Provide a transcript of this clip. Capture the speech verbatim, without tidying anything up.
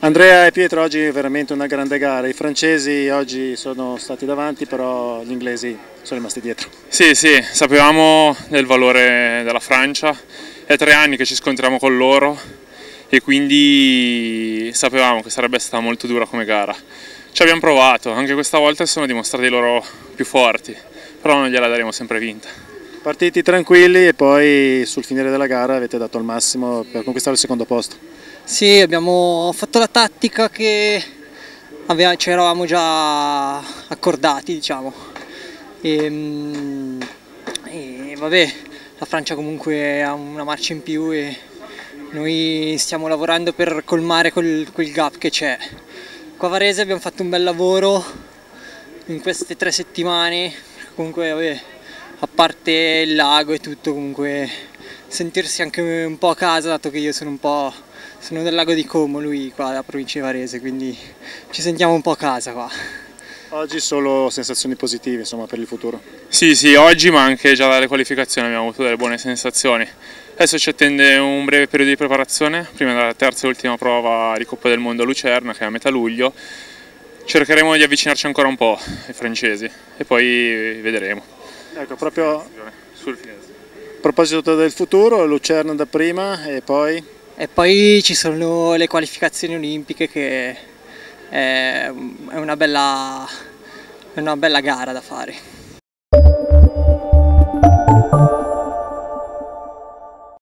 Andrea e Pietro, oggi è veramente una grande gara. I francesi oggi sono stati davanti, però gli inglesi sono rimasti dietro. Sì, sì, sapevamo del valore della Francia, è tre anni che ci scontriamo con loro e quindi sapevamo che sarebbe stata molto dura come gara. Ci abbiamo provato, anche questa volta si sono dimostrati loro più forti, però non gliela daremo sempre vinta. Partiti tranquilli e poi sul finire della gara avete dato il massimo per conquistare il secondo posto. Sì, abbiamo fatto la tattica che aveva, ci eravamo già accordati, diciamo. E, e vabbè, la Francia comunque ha una marcia in più e noi stiamo lavorando per colmare quel, quel gap che c'è. Qua a Varese abbiamo fatto un bel lavoro in queste tre settimane, comunque vabbè, a parte il lago e tutto, comunque sentirsi anche un po' a casa, dato che io sono un po' sono del lago di Como, lui qua della provincia di Varese, quindi ci sentiamo un po' a casa qua. Oggi solo sensazioni positive, insomma, per il futuro. Sì, sì, oggi ma anche già dalle qualificazioni abbiamo avuto delle buone sensazioni. Adesso ci attende un breve periodo di preparazione, prima della terza e ultima prova di Coppa del Mondo a Lucerna, che è a metà luglio. Cercheremo di avvicinarci ancora un po' ai francesi e poi vedremo. Ecco, proprio sul finale. a proposito del futuro, Lucerna da prima e poi... E poi ci sono le qualificazioni olimpiche che è una bella, è una bella gara da fare.